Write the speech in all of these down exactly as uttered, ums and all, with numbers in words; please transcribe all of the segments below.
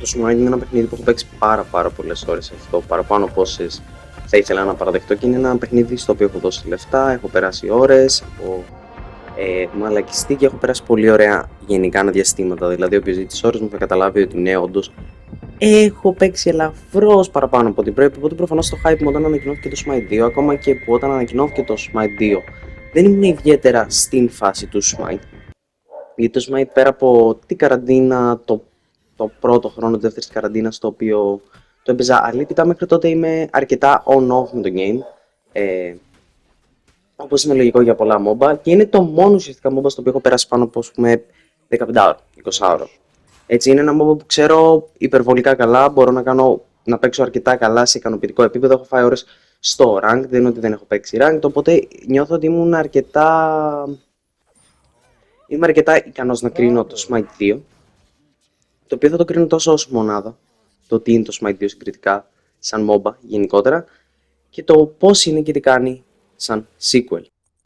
Το Smite είναι ένα παιχνίδι που έχω παίξει πάρα πάρα πολλές ώρες αυτό, παραπάνω από όσες θα ήθελα να παραδεχτώ, και είναι ένα παιχνίδι στο οποίο έχω δώσει λεφτά, έχω περάσει ώρες, έχω ε, μαλακιστεί και έχω περάσει πολύ ωραία γενικά διαστήματα. Δηλαδή, όποιος δει τις ώρες μου θα καταλάβει ότι ναι, όντως έχω παίξει ελαφρώς παραπάνω από ό,τι πρέπει. Οπότε προφανώς το hype μου όταν ανακοινώθηκε το Smite δύο, ακόμα και που όταν ανακοινώθηκε το Smite δύο, δεν ήμουν ιδιαίτερα στην φάση του Smite. Γιατί το Smite, πέρα από την καραντίνα, το, το πρώτο χρόνο της δεύτερης καραντίνας, το οποίο το έπαιζα αλήτητα, μέχρι τότε είμαι αρκετά on-off με το game. Ε, όπως είναι λογικό για πολλά MOBA, και είναι το μόνο ουσιαστικά MOBA στο οποίο έχω περάσει πάνω από, ας πούμε, δεκαπέντε ώρο, είκοσι ώρο. Έτσι, είναι ένα MOBA που ξέρω υπερβολικά καλά, μπορώ να, κάνω, να παίξω αρκετά καλά σε ικανοποιητικό επίπεδο. Έχω φάει ώρες στο rank, δεν είναι ότι δεν έχω παίξει rank, οπότε νιώθω ότι ήμουν αρκετά... Είμαι αρκετά ικανός να κρίνω το Smite δύο, το οποίο θα το κρίνω τόσο ως μονάδα, το τι είναι το Smite δύο συγκριτικά, σαν MOBA γενικότερα, και το πώς είναι και τι κάνει σαν sequel.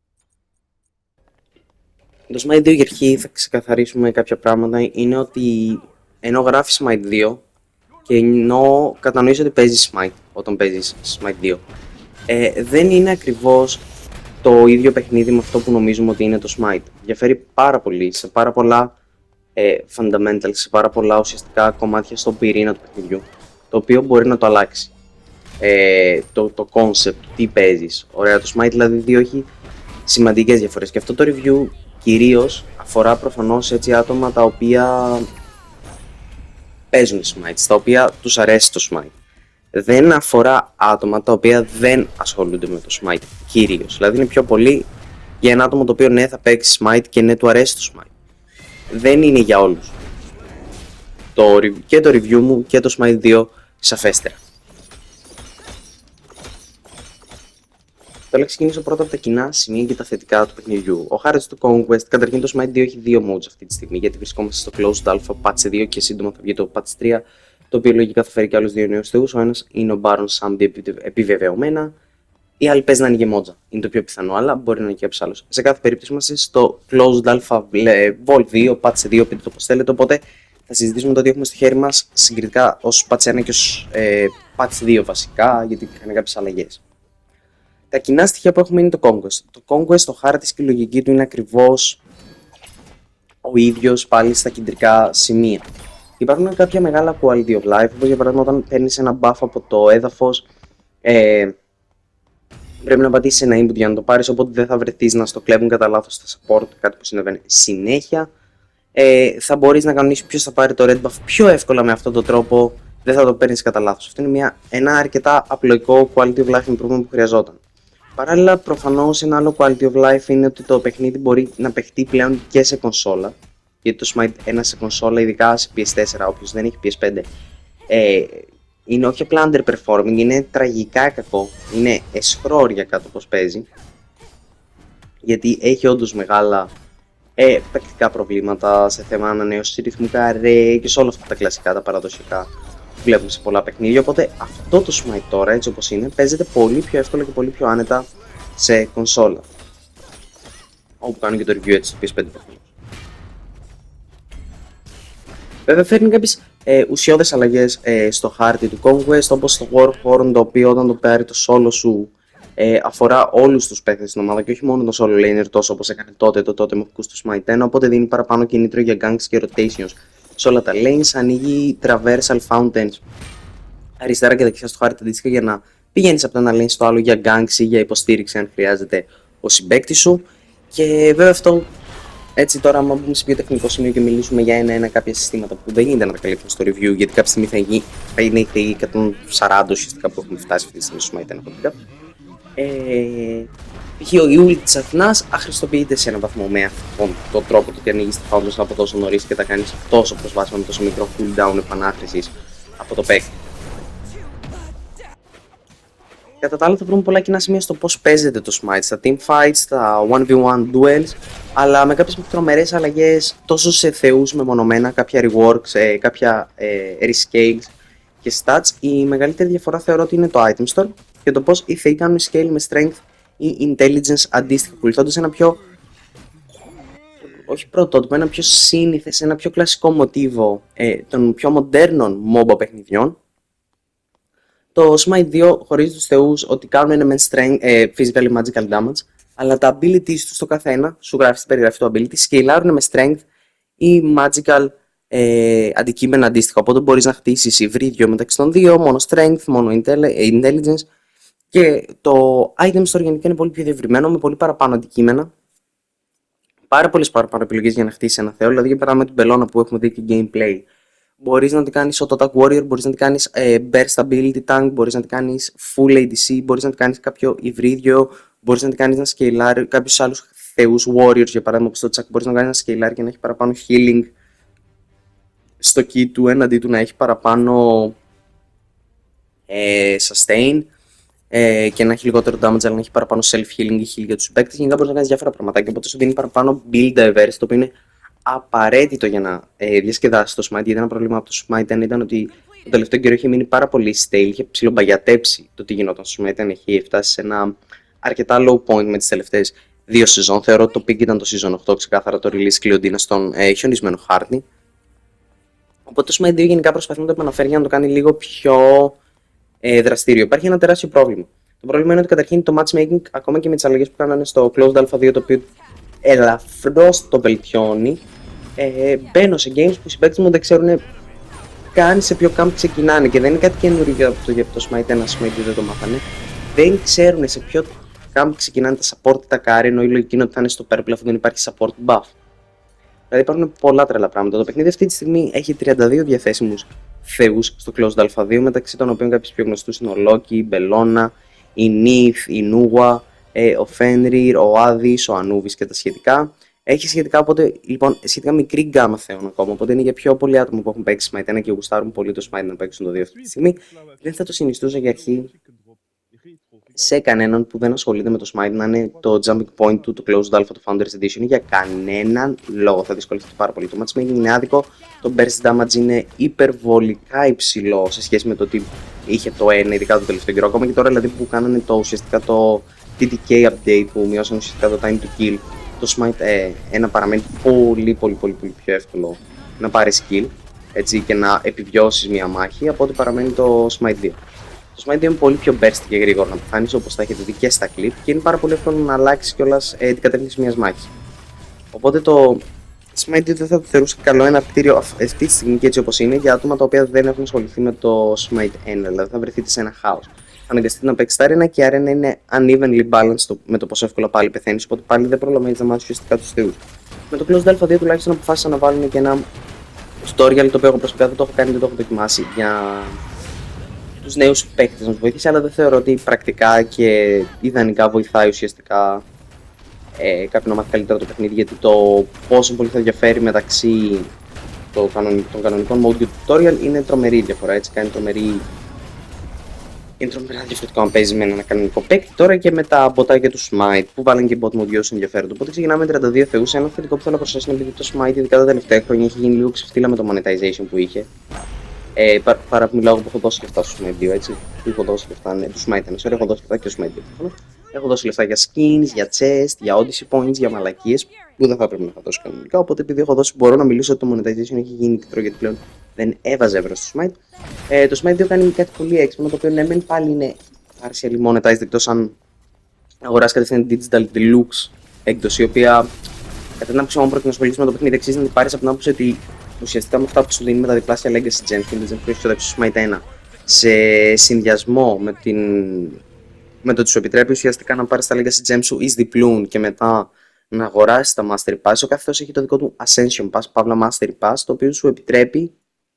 Το Smite δύο, για αρχή θα ξεκαθαρίσουμε κάποια πράγματα, είναι ότι ενώ γράφει Smite δύο και ενώ κατανοείς ότι παίζεις Smite όταν παίζεις Smite δύο, ε, δεν είναι ακριβώς το ίδιο παιχνίδι με αυτό που νομίζουμε ότι είναι το Smite. Διαφέρει πάρα πολύ σε πάρα πολλά ε, fundamentals, σε πάρα πολλά ουσιαστικά κομμάτια στον πυρήνα του παιχνιδιού, το οποίο μπορεί να το αλλάξει. Ε, το, το concept, τι παίζεις. Ωραία, το Smite δηλαδή δύο έχει σημαντικές διαφορές, και αυτό το review κυρίως αφορά προφανώς έτσι άτομα τα οποία παίζουν Smite, τα οποία τους αρέσει το Smite. Δεν αφορά άτομα τα οποία δεν ασχολούνται με το Smite κυρίως. Δηλαδή είναι πιο πολύ για ένα άτομο το οποίο ναι θα παίξει Smite και ναι του αρέσει το Smite. Δεν είναι για όλους. Το, και το review μου και το Smite δύο σαφέστερα. Θέλω να ξεκινήσω πρώτα από τα κοινά σημεία και τα θετικά του παιχνιδιού. Ο χάρτης του Conquest, καταρχήν το Smite δύο έχει δύο modes αυτή τη στιγμή, γιατί βρισκόμαστε στο Closed Alpha Patch δύο και σύντομα θα βγει το Patch τρία, το οποίο λογικά θα φέρει και άλλους δύο νέους θεούς. Ο ένας είναι ο Baron Samedi επιβεβαιωμένα, η άλλη παίζει να είναι γεμότζα. Είναι το πιο πιθανό, αλλά μπορεί να είναι και κάποιος άλλος. Σε κάθε περίπτωση είμαστε στο Closed Alpha Vol δύο, Patch δύο, πείτε το πώς θέλετε. Οπότε θα συζητήσουμε το ότι έχουμε στο χέρι μας συγκριτικά ως Patch ένα και ως ε, Patch δύο βασικά, γιατί είχαν κάποιες αλλαγές. Τα κοινά στοιχεία που έχουμε είναι το Conquest. Το Conquest, το χάρτης και η λογική του είναι ακριβώς ο ίδιος πάλι στα κεντρικά σημεία. Υπάρχουν κάποια μεγάλα quality of life, όπως για παράδειγμα όταν παίρνεις ένα buff από το έδαφος, ε, πρέπει να πατήσεις ένα input για να το πάρεις, οπότε δεν θα βρεθείς να στο κλέβουν κατά λάθος στα support, κάτι που συνέβαινε συνέχεια. Ε, θα μπορείς να κανονίσεις ποιος θα πάρει το red buff πιο εύκολα με αυτόν τον τρόπο, δεν θα το παίρνεις κατά λάθος. Αυτό είναι μια, ένα αρκετά απλοϊκό quality of life improvement που χρειαζόταν. Παράλληλα, προφανώς ένα άλλο quality of life είναι ότι το παιχνίδι μπορεί να παιχτεί πλέον και σε κονσόλα. Γιατί το Smite ένα σε κονσόλα, ειδικά σε πι ες φορ, όποιος δεν έχει πι ες φάιβ, ε, είναι όχι απλά underperforming, είναι τραγικά κακό. Είναι εσχρό για κάτω πως παίζει. Γιατί έχει όντως μεγάλα ε, πρακτικά προβλήματα σε θέμα ανανέωσης ρυθμού καρέ και σε όλα αυτά τα κλασικά, τα παραδοσιακά που βλέπουμε σε πολλά παιχνίδια. Οπότε αυτό το Smite τώρα, έτσι όπως είναι, παίζεται πολύ πιο εύκολα και πολύ πιο άνετα σε κονσόλα. Όπου κάνω και το review έτσι στο πι ες φάιβ παιχνίδι. Βέβαια φέρνει κάποιες ε, ουσιώδες αλλαγές ε, στο χάρτη του Conquest, όπως το Warhorn, το οποίο όταν το πάρει το solo σου ε, αφορά όλους τους παίκτες στην ομάδα και όχι μόνο το solo laner, τόσο όπως έκανε τότε το τότε με του Smite ένα, οπότε δίνει παραπάνω κινήτρο για ganks και rotations σε όλα τα lanes. Ανοίγει traversal fountains αριστερά και δεξιά στο χάρτη αντίστοιχα για να πηγαίνεις από το ένα lane στο άλλο για ganks ή για υποστήριξη αν χρειάζεται ο συμπαίκτης σου. Και βέβαια αυτό, έτσι τώρα, άμα μπούμε σε πιο τεχνικό σημείο και μιλήσουμε για ένα-ένα κάποια συστήματα που δεν γίνεται να τα καλύψουμε στο review, γιατί κάποια στιγμή θα, γι... θα είναι η εκατόν σαράντα ουσιαστικά που έχουμε φτάσει αυτή τη στιγμή στο Smite ένα κωδικά. Ε, π.χ. η ult της Αθηνάς αχρηστοποιείται σε έναν βαθμό με αυτόν τον τρόπο, το ότι ανοίγεις τα fountains από τόσο νωρίς και τα κάνεις τόσο προσβάσιμα με τόσο μικρό cooldown επανάχρησης από το παίκτη. Κατά τα άλλα θα βρούμε πολλά κοινά σημεία στο πώς παίζεται το Smite, στα teamfights, στα one v one duels, αλλά με κάποιες τρομερές αλλαγές τόσο σε θεούς μεμονωμένα, κάποια reworks, κάποια ε, rescales και stats. Η μεγαλύτερη διαφορά θεωρώ ότι είναι το item store και το πώς οι θεοί κάνουν scale με strength ή intelligence αντίστοιχα, ακολουθώντας ένα πιο όχι πρωτότυπο, ένα πιο σύνηθες, ένα πιο κλασικό μοτίβο ε, των πιο μοντέρνων MOBA παιχνιδιών. Το Smite δύο χωρίζει τους θεούς ότι κάνουν ένα men strength, ε, physical magical damage, αλλά τα abilities τους στο καθένα, σου γράφει στην περιγραφή του ability, σκεϊλάρουν με strength ή magical ε, αντικείμενα αντίστοιχα. Οπότε μπορείς να χτίσεις υβρίδιο μεταξύ των δύο, μόνο strength, μόνο intelligence. Και το item store γενικά είναι πολύ πιο διευρυμένο, με πολύ παραπάνω αντικείμενα. Πάρα πολλές παραπάνω επιλογές για να χτίσεις ένα θεό. Δηλαδή, για παράδειγμα, την πελώνα που έχουμε δει και gameplay. Μπορείς να την κάνεις auto attack warrior, μπορείς να την κάνεις ε, burst ability tank, μπορείς να την κάνεις full έι ντι σι, μπορείς να την κάνεις κάποιο υβρίδιο, μπορείς να την κάνεις να σκεϊλάρει κάποιους άλλους θεούς warriors, για παράδειγμα, όπως το Chuck, μπορείς να κάνεις να σκεϊλάρει και να έχει παραπάνω healing στο key του, έναντί του να έχει παραπάνω ε, sustain. Ε, και να έχει λιγότερο damage, αλλά να έχει παραπάνω self-healing ή heal για τους παίκτες. Γενικά μπορείς να κάνεις διάφορα πραγματάκια. Οπότε σου δίνει παραπάνω build diversity, το οποίο είναι απαραίτητο για να ε, διασκεδάσεις το Smite. Γιατί ένα πρόβλημα από το Smite ένα ήταν ότι το τελευταίο καιρό είχε μείνει πάρα πολύ stale, είχε ψιλομπαγιατέψει το τι γινόταν στο Smite. Έχει φτάσει σε ένα αρκετά low point με τις τελευταίες δύο σεζόν. Θεωρώ ότι το peak ήταν το season οκτώ, ξεκάθαρα το release κλειοντίνα στον ε, χιονισμένο χάρτη. Οπότε το Smite δύο γενικά προσπαθεί να το επαναφέρει για να το κάνει λίγο πιο Ε, δραστήριο. Υπάρχει ένα τεράστιο πρόβλημα. Το πρόβλημα είναι ότι καταρχήν το matchmaking, ακόμα και με τις αλλαγές που κάνανε στο Closed Alpha δύο, το οποίο ελαφρώς το βελτιώνει, ε, μπαίνω σε games που οι συμπαίκτες μου δεν ξέρουν καν σε ποιο camp ξεκινάνε. Και δεν είναι κάτι καινούργιο από το, για το Smite ένα, Smite δύο δεν το μάθανε. Δεν ξέρουν σε ποιο camp ξεκινάνε τα support, τα carry, ενώ η λογική είναι ότι θα είναι στο purple αφού δεν υπάρχει support buff. Δηλαδή υπάρχουν πολλά τρελά πράγματα. Το παιχνίδι αυτή τη στιγμή έχει τριάντα δύο διαθέσιμους θεούς στο Closed Alpha δύο, μεταξύ των οποίων κάποιοι πιο γνωστούς είναι ο Loki, η Bellona, η Nith, η Nuwa, ε, ο Fenrir, ο Hades, ο Anubis και τα σχετικά. Έχει σχετικά, οπότε, λοιπόν, σχετικά μικρή γκάμα θεών ακόμα, οπότε είναι για πιο πολλοί άτομα που έχουν παίξει Smite ένα και γουστάρουν πολύ το Smite να παίξουν το δύο αυτή τη στιγμή. Δεν θα το συνιστούσα για αρχή σε κανέναν που δεν ασχολείται με το Smite να είναι το jumping point του, το Closed Alpha, το Founders Edition, για κανέναν λόγο. Θα δυσκολευτεί πάρα πολύ. Το matchmaking είναι άδικο, το burst damage είναι υπερβολικά υψηλό σε σχέση με το τι είχε το ένα, ειδικά το τελευταίο καιρό. Ακόμα και τώρα δηλαδή που κάνανε το ουσιαστικά το τι τι κέι update, που μειώσαν ουσιαστικά το time to kill, το Smite ε, ένα παραμένει πολύ πολύ πολύ πολύ πιο εύκολο να πάρεις kill, έτσι, και να επιβιώσεις μια μάχη από ό,τι παραμένει το Smite δύο. Το Smite δύο είναι πολύ πιο burst και γρήγορο να πεθάνεις, όπως θα έχετε δει και στα clip, και είναι πάρα πολύ εύκολο να αλλάξει κιόλας ε, την κατεύθυνση μιας μάχης. Οπότε το Smite δύο δεν θα το θεωρούσα καλό ένα κτίριο αυτή τη στιγμή και έτσι όπως είναι για άτομα τα οποία δεν έχουν ασχοληθεί με το Smite ένα, δηλαδή θα βρεθείτε σε ένα χάος. Θα αναγκαστείτε να παίξετε arena και η arena είναι unevenly balanced με το πόσο εύκολα πάλι πεθαίνεις, οπότε πάλι δεν προλαβαίνεις να μάθεις ουσιαστικά τους θεούς. Με το Closed Alpha δύο τουλάχιστον αποφάσισαν να βάλουν και ένα tutorial, το οποίο εγώ προσωπικά δεν το έχω κάνει, δεν το έχω δοκιμάσει, για τους νέους παίκτες να τους βοηθήσει, αλλά δεν θεωρώ ότι πρακτικά και ιδανικά βοηθάει ουσιαστικά ε, κάποιον να μάθει καλύτερα το παιχνίδι, γιατί το πόσο πολύ θα διαφέρει μεταξύ των κανονικών mode και του tutorial είναι τρομερή διαφορά, έτσι, κάνει τρομερή. Είναι τρομερά διαφορετικό αν παίζει με ένα κανονικό παίκτη τώρα και με τα μποτάκια του Smite που βάλουν και bot mode για όσους ενδιαφέρονται. Οπότε ξεκινάμε με τριάντα δύο θεούς. Ένα θετικό που θέλω να προσθέσω είναι επειδή το Smite, ειδικά τα τελευταία χρόνια, έχει γίνει λίγο ξεφτύλα με το monetization που είχε. Ε, πα, παρά που μιλάω που έχω δώσει λεφτά στο Smite δύο, έτσι. Που έχω δώσει λεφτά, ναι, του Smite ένα, έχω δώσει λεφτά και στο Smite δύο. Έχω δώσει λεφτά για skins, για chest, για Odyssey points, για μαλακίες που δεν θα πρέπει να θα δώσω κανονικά. Οπότε επειδή έχω δώσει, μπορώ να μιλήσω ότι το monetization έχει γίνει τίτλο, γιατί πλέον δεν έβαζε ευρώ στο Smite. Ε, το Smite δύο κάνει κάτι πολύ έξυπνο, το οποίο ναι, μεν πάλι είναι partially monetized, εκτός αν αγοράσει κατευθείαν digital deluxe έκδοση, η οποία κατά την άποψη μου πρόκειται να ασχολήσει με το παιχνίδι, αξίζει να την πάρει από την άποψη ότι ουσιαστικά με αυτά που σου δίνει με τα διπλάσια legacy gems και με τις gems που έχει ξοδέψει στο Smite ένα, σε συνδυασμό με, την... με το ότι σου επιτρέπει ουσιαστικά να πάρει τα legacy gems σου εις διπλούν και μετά να αγοράσει τα mastery pass. Ο καθένας έχει το δικό του ascension pass, παύλα mastery pass, το οποίο σου επιτρέπει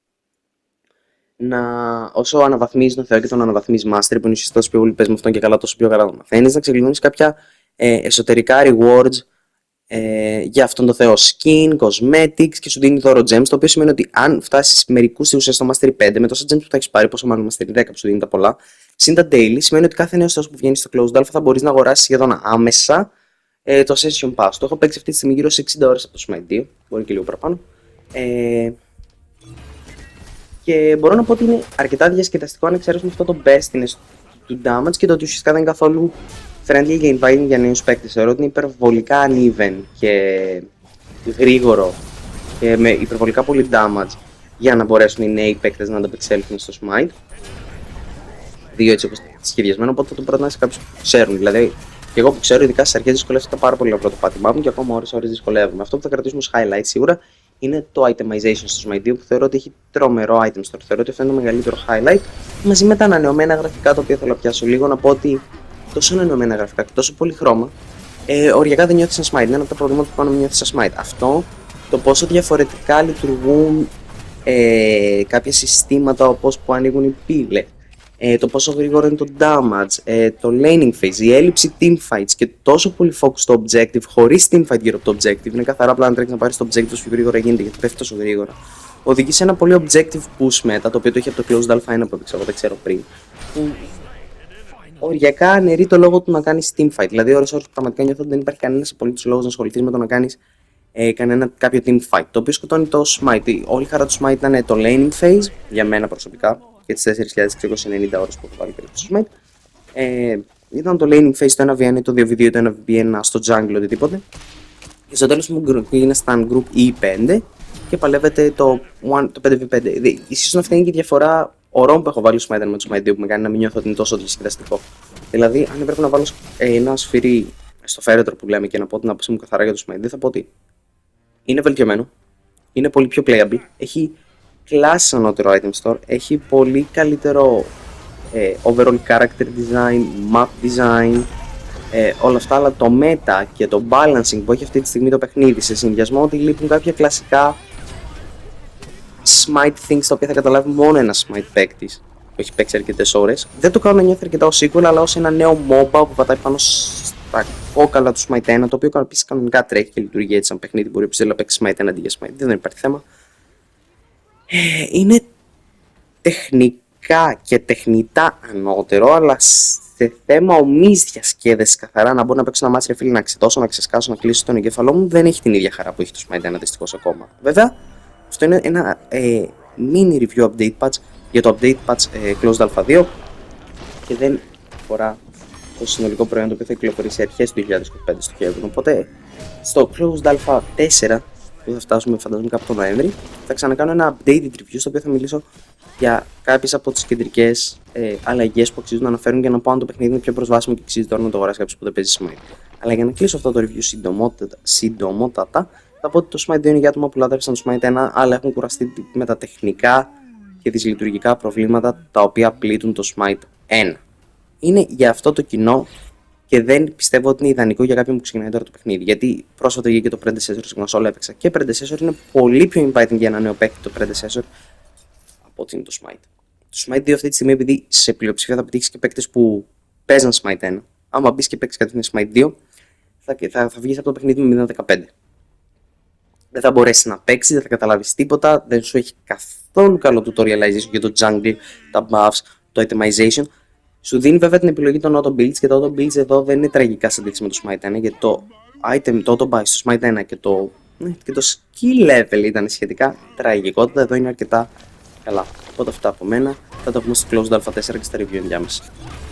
να, όσο αναβαθμίζει τον θεό και τον αναβαθμίζει mastery, που είναι ουσιαστικά όσο πιο πολύ παίζει με αυτόν και καλά, τόσο πιο καλά το μαθαίνεις, να ξεκλειδώνεις κάποια ε, εσωτερικά rewards ε, για αυτόν τον θεό, skin, cosmetics, και σου δίνει δώρο gems, το οποίο σημαίνει ότι αν φτάσεις μερικούς θεούς στο mastery πέντε, με τόσα gems που θα έχεις πάρει, πόσο μάλλον mastery δέκα που σου δίνει τα πολλά, συν τα daily, σημαίνει ότι κάθε νέος θεός που βγαίνει στο Closed Alpha θα μπορείς να αγοράσεις σχεδόν άμεσα ε, το Ascension Pass. Το έχω παίξει αυτή τη στιγμή γύρω σε εξήντα ώρες από το Smite δύο, μπορεί και λίγο παραπάνω. Ε, και μπορώ να πω ότι είναι αρκετά διασκεδαστικό αν εξαιρέσουμε αυτό το bestiness του damage και το ότι ουσιαστικά δεν είναι καθόλου friendly για inviting για νέους παίκτες. Θεωρώ ότι είναι υπερβολικά uneven και γρήγορο και με υπερβολικά πολύ damage για να μπορέσουν οι νέοι παίκτες να ανταπεξέλθουν στο smite. Δύο έτσι όπως σχεδιασμένο, οπότε θα το προτείνω σε κάποιους που ξέρουν. Δηλαδή, και εγώ που ξέρω, ειδικά στις αρχές δυσκολεύτηκα πάρα πολύ από το πάτημά μου και ακόμα ώρες ώρες δυσκολεύομαι. Αυτό που θα κρατήσουμε ως highlight σίγουρα είναι το itemization στο Smite δύο που θεωρώ ότι έχει τρομερό item store. Θεωρώ ότι αυτό είναι το μεγαλύτερο highlight μαζί με τα ανανεωμένα γραφικά τα οποία θέλω να πιάσω λίγο. Να πω ότι τόσο ανανεωμένα γραφικά και τόσο πολύ χρώμα, ε, οριακά δεν νιώθει σαν Smite. Είναι ένα από τα προβλήματα που πάνω μου νιώθει σαν Smite. Αυτό, το πόσο διαφορετικά λειτουργούν ε, κάποια συστήματα όπως που ανοίγουν οι πύλες. Ε, το πόσο γρήγορο είναι το damage, ε, το laning phase, η έλλειψη teamfights και τόσο πολύ focus στο objective χωρίς teamfight γύρω από το objective. Είναι καθαρά απλά να τρέξει να πάρει το objective όσο πιο γρήγορα γίνεται γιατί πέφτει τόσο γρήγορα. Οδηγεί σε ένα πολύ objective push μετά, το οποίο το έχει από το Closed Alpha ένα που έπαιξα, δεν ξέρω πριν. Που οριακά αναιρεί το λόγο του να κάνει teamfight. Δηλαδή, ώρες ώρες πραγματικά νιώθω ότι δεν υπάρχει κανένα απολύτως λόγος να ασχοληθεί με το να κάνει ε, κανένα κάποιο teamfight. Το οποίο σκοτώνει το Smite. Όλη η χαρά του Smite ήταν το laning phase, για μένα προσωπικά. Και τις τέσσερις χιλιάδες εξακόσιες ενενήντα ώρες που έχω βάλει περίπου στο Smite. Ε, ήταν το laning phase, το ένα βι ένα, το δύο βι δύο, το ένα βι ένα στο jungle, οτιδήποτε. Και στο τέλος μου είναι stand group ι πέντε και παλεύετε το, το πέντε βι πέντε. Ίσως αυτή είναι και η διαφορά ωρών που έχω βάλει στο Smite με το Smite δύο που με κάνει να μην νιώθω ότι είναι τόσο διασκεδαστικό. Δηλαδή, αν έπρεπε να βάλω ε, ένα σφυρί στο φέρετρο που λέμε και να πω την άποψή μου καθαρά για το Smite, δεν θα πω ότι είναι βελτιωμένο, είναι πολύ πιο playable, έχει κλάσεις ανώτερο item store, έχει πολύ καλύτερο ε, overall character design, map design, ε, όλα αυτά, αλλά το meta και το balancing που έχει αυτή τη στιγμή το παιχνίδι σε συνδυασμό ότι λείπουν κάποια κλασικά smite things τα οποία θα καταλάβει μόνο ένα smite παίκτης που έχει παίξει αρκετές ώρες. Δεν το κάνω να νιώθει αρκετά ως sequel, αλλά ως ένα νέο MOBA που πατάει πάνω στα κόκαλα του Smite ένα, το οποίο επίσης κανονικά τρέχει και λειτουργεί έτσι σαν παιχνίδι, μπορεί να παίξει Smite ένα αντί για Smite, δεν υπάρχει θέμα. Ε, είναι τεχνικά και τεχνητά ανώτερο, αλλά σε θέμα ομής διασκέδεσης καθαρά να μπορώ να παίξω ένα μάτς ρε φίλοι, να ξετώσω, να ξεσκάσω, να κλείσω τον εγκέφαλό μου, δεν έχει την ίδια χαρά που έχει το Smite ένα δυστυχώς ακόμα. Βέβαια, αυτό είναι ένα ε, mini review update patch για το update patch ε, Closed Alpha δύο και δεν αφορά το συνολικό προϊόν το οποίο θα κυκλοφορήσει αρχές του δύο χιλιάδες είκοσι πέντε στο Kevin. Οπότε, στο Closed Alpha τέσσερα που θα φτάσουμε φαντάζομαι κάπου τον Νοέμβρη, θα ξανακάνω ένα updated review στο οποίο θα μιλήσω για κάποιες από τις κεντρικές ε, αλλαγές που αξίζουν να αναφέρουν για να πω αν το παιχνίδι είναι πιο προσβάσιμο και αξίζει τώρα να το αγοράσει κάποιος που δεν παίζει Smite. Αλλά για να κλείσω αυτό το review συντομότατα, συντομότατα θα πω ότι το Smite δύο είναι για άτομα που λάτρεψαν το Smite ένα, αλλά έχουν κουραστεί με τα τεχνικά και τις λειτουργικά προβλήματα τα οποία πλήττουν το Smite ένα. Είναι για αυτό το κοινό και δεν πιστεύω ότι είναι ιδανικό για κάποιον που ξεκινάει τώρα το παιχνίδι. Γιατί πρόσφατα βγήκε το Predecessor στην κονσόλα, έπαιξα και Predecessor είναι πολύ πιο inviting για ένα νέο παίκτη το Predecessor από ότι είναι το Smite. Το Smite δύο αυτή τη στιγμή, επειδή σε πλειοψηφία θα πετύχει και παίκτες που παίζαν Smite ένα, άμα μπει και παίξει κατευθείαν Smite δύο, θα, θα, θα βγει από το παιχνίδι με μηδέν δεκαπέντε. Δεν θα μπορέσει να παίξει, δεν θα καταλάβει τίποτα, δεν σου έχει καθόλου καλό tutorialization για το jungle, τα buffs, το itemization. Σου δίνει βέβαια την επιλογή των auto builds και τα auto builds εδώ δεν είναι τραγικά σε αντίθεση με το Smite ένα, γιατί το item, το auto buy στο Smite ένα και το, και το skill level ήταν σχετικά τραγικότητα, εδώ είναι αρκετά καλά. Οπότε αυτά από μένα, θα το πούμε στο Closed Alpha τέσσερα και στα review ενδιάμεσα.